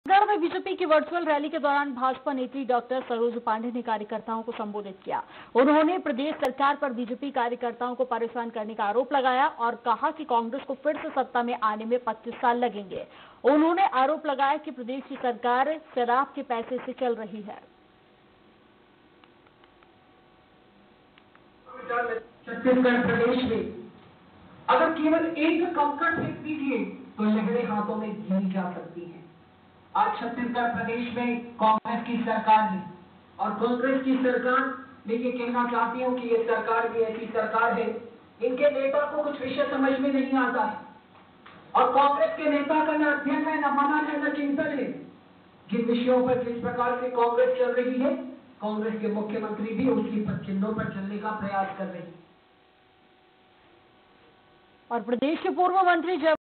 छत्तीसगढ़ में बीजेपी की virtual rally के दौरान भाजपा नेत्री डॉक्टर सरोज पांडे ने कार्यकर्ताओं को संबोधित किया। उन्होंने प्रदेश सरकार पर बीजेपी कार्यकर्ताओं को परेशान करने का आरोप लगाया और कहा कि कांग्रेस को फिर से सत्ता में आने में 25 साल लगेंगे। उन्होंने आरोप लगाया कि प्रदेश की सरकार शराब के पैसे से चल रही है। छत्तीसगढ़ प्रदेश में अगर केवल एक कंकड़ फेंक दीजिए तो लहरें हाथों में घिरी जा सकती हैं। आज छत्तीसगढ़ प्रदेश में कांग्रेस की सरकार है और कांग्रेस की सरकार मैं ये कहना चाहती हूँ कि ये सरकार भी ऐसी सरकार है, इनके नेता को कुछ विषय समझ में नहीं आता है और कांग्रेस के नेता का न अध्ययन है, न मनन है, न चिंतन है। जिन विषयों पर जिस प्रकार से कांग्रेस चल रही है, कांग्रेस के मुख्यमंत्री भी उसी चिन्हों पर चलने का प्रयास कर रहे हैं। और प्रदेश के पूर्व मंत्री